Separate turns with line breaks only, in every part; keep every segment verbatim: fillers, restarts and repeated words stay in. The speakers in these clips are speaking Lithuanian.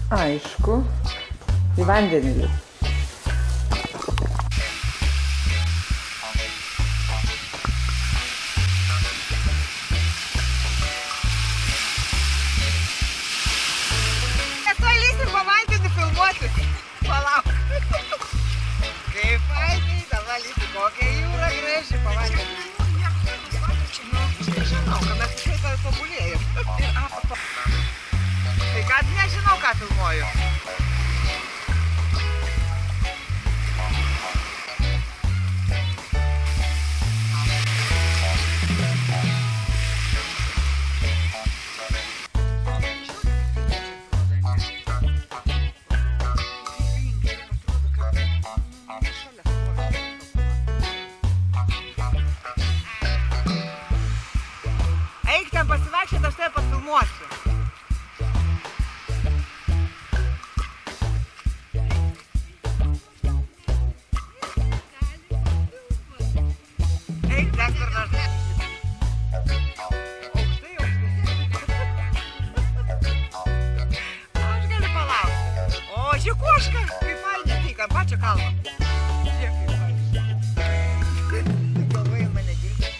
Aišku, į vandenį.
Tuoj lysim po vandenį filmuotis. Palauk. Kaip fainiai, dabar lysim kokia jūra graži po vandenį. Nu, aš nežinau, kad mes visai ką tobulėjom. Tai kad nežinau, ką filmuoju. Eik ten pasivaikščioti, aš tai pafilmuosiu. Eik ten kur nors. Aukštai, aukštai. Aš galiu palaukti. O, žikuoška, kaip fainė, tai ant pačio kalno. Žiūrėk, kaip fainė. Galvoju, mane dirbi.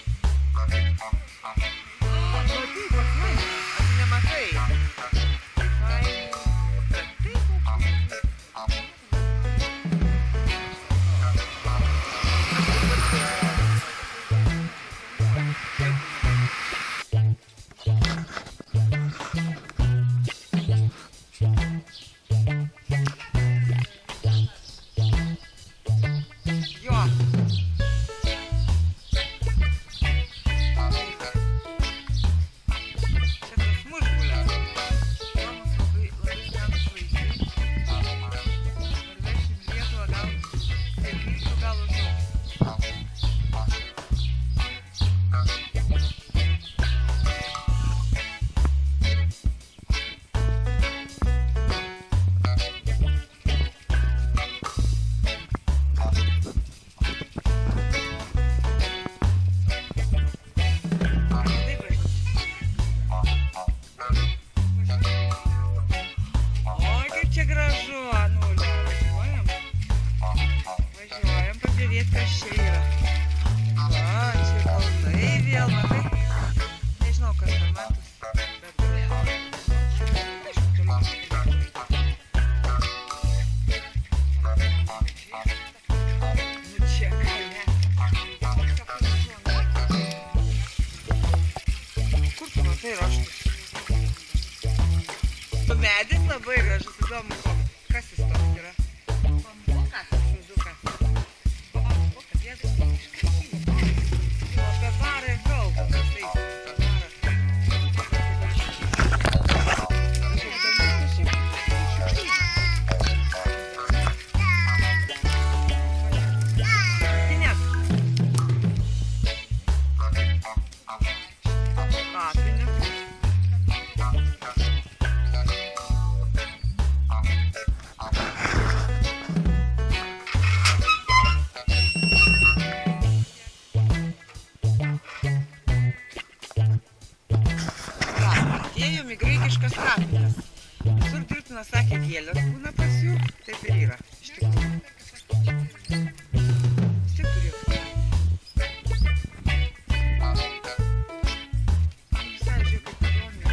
Kas čia yra? Va, čia kalnai vėl, matai? Nežinau, kas ten matos, bet vėl. Aišku, toliau nu čia kalne. Kur tu matai raštus? Tu medis labai gražus, įdomu, kas jis toks yra? Bambukas, suzukas. Apie barą ir kalbą, kas tai atėjom į graikiškas kapines. Visur dirbtina sakė gėlės būna pas jų, taip ir yra, iš tikrųjų. Vis tiek turėtų. Visai žiūrėk, kaip įdomi.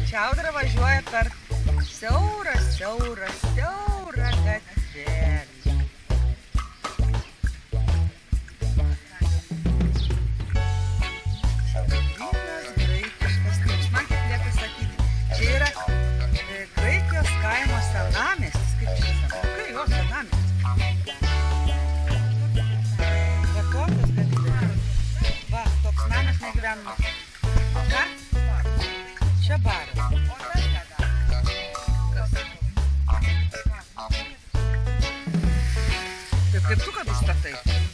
Čiaudra važiuoja per siaurą, siaurą, siaurą gatvelį. Vynas graikiškas stilius. Man kaip lieka sakyti, čia yra e, Graikijos kaimo senamiestis. Kaip čia senamiestis? Jo, senamiestis. Vartotas gatvė. Va, toks namas negyvenimas. Ką? Čia baras. Taip kaip tu, kad užstatai?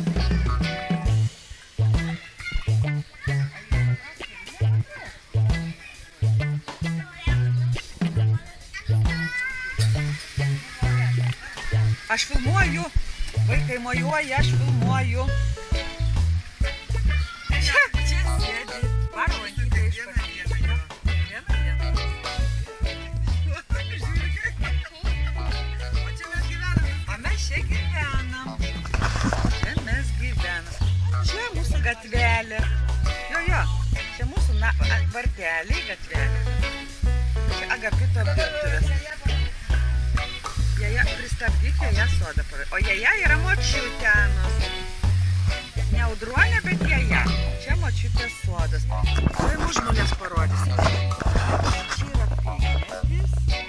Aš filmuoju. Vaikai mojuoja, aš filmuoju. Čia, čia sėdi. Varo lankytai iš vieną. Vieną, vieną. O čia mes gyvenam. O mes čia gyvenam. Čia mes gyvenam. Čia mūsų gatvelė. Jo, jo. Čia mūsų na, varteliai gatvelė. Čia Agapito virtuvės. Jaja, pristabdyk Jaja sodą. O Jaja yra močiutenos. Ne audruolė, bet Jaja. Čia močiutės sodas. Tai mūžmonės parodys. Čia yra pynėtis.